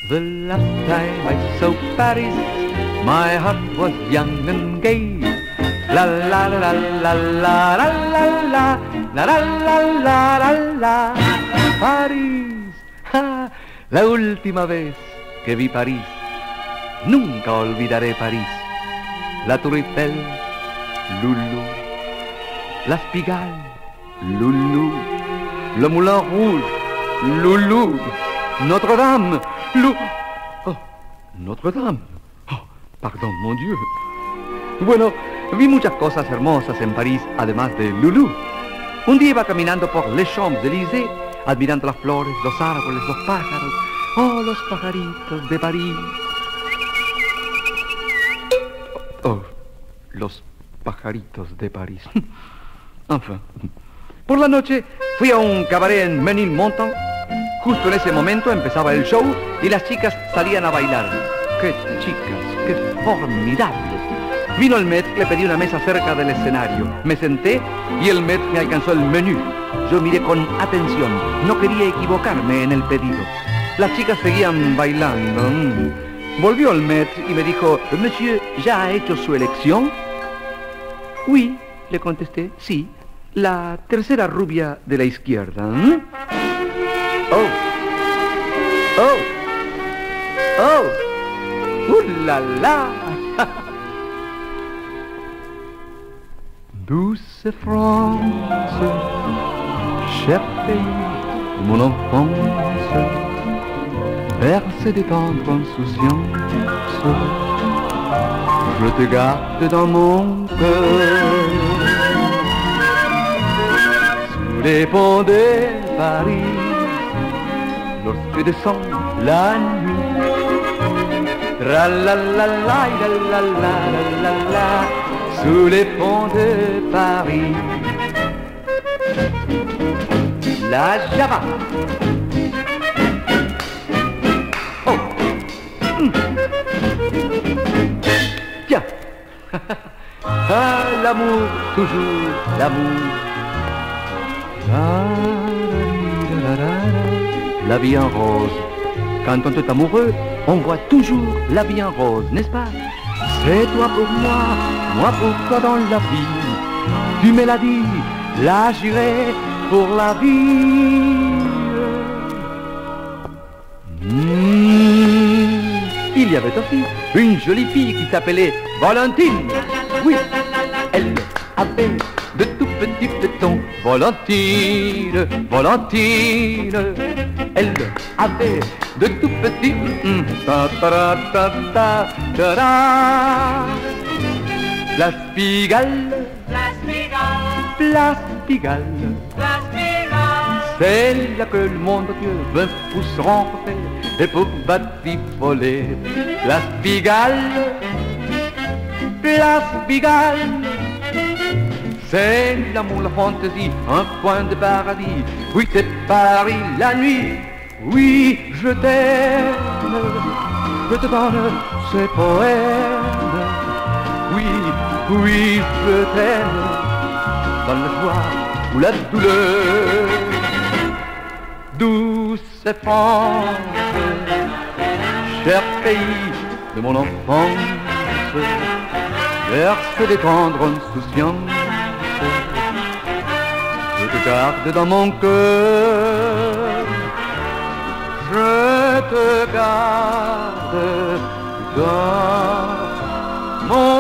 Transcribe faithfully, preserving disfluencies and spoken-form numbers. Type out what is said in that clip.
The last time I saw Paris, my heart was young and gay. La la la la la la la la la la la la la la. París, ah, la última vez que vi París. Nunca olvidaré París. La Tour Eiffel, Loulou. La Pigalle, Loulou. Le Moulin Rouge, Loulou. Notre-Dame, Lou... Oh, Notre-Dame. Oh, pardon, mon Dieu. Bueno, vi muchas cosas hermosas en París, además de Loulou. Un día iba caminando por les Champs-Élysées, admirando las flores, los árboles, los pájaros. Oh, los pajaritos de París. Oh, los pajaritos de París. Enfin. Por la noche fui a un cabaret en Ménilmontant. Justo en ese momento empezaba el show y las chicas salían a bailar. ¡Qué chicas! ¡Qué formidables! Vino el maître, le pedí una mesa cerca del escenario. Me senté y el maître me alcanzó el menú. Yo miré con atención. No quería equivocarme en el pedido. Las chicas seguían bailando. Mm. Volvió el maître y me dijo, «Monsieur, ¿ya ha hecho su elección?» «Oui», le contesté, «sí. La tercera rubia de la izquierda». ¿Mm? Oh, oh, oh, ¡uh, la, la! Douce France, cher pays, mon enfance, bercé de tendre insouciance, je te garde dans mon cœur, sous les ponts de Paris. Lorsque descend la nuit, tra la la la la la la la la, sous les ponts de Paris. La Java. Oh. Mm. Tiens. Ah, l'amour, toujours l'amour. Ah, la vie en rose. Quand on est amoureux, on voit toujours la vie en rose, n'est-ce pas? C'est toi pour moi, moi pour toi dans la vie. Tu me l'as dit, là j'irai pour la vie. Mmh. Il y avait aussi une jolie fille qui s'appelait Valentine. Oui, elle avait de tout petits pétons. Valentine, Valentine. Elle avait de tout petits mm, ta, ta, ta, ta, ta, ta. Place Pigalle, Place Pigalle, Place Pigalle, Place Pigalle, c'est là que le monde Dieu veut pour se rencontrer et pour batifoler. Place Pigalle, Place Pigalle, c'est l'amour, la fantaisie, un point de paradis. Oui, c'est Paris la nuit. Oui, je t'aime. Je te donne ces poèmes. Oui, oui, je t'aime. Dans la joie ou la douleur. Douce France, cher pays de mon enfance, berce des tendres insouciances. Je te garde dans mon cœur, je te garde dans mon